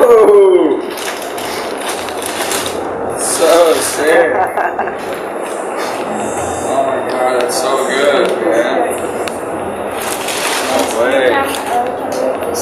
Ooh! So sick. Oh my god, that's so good.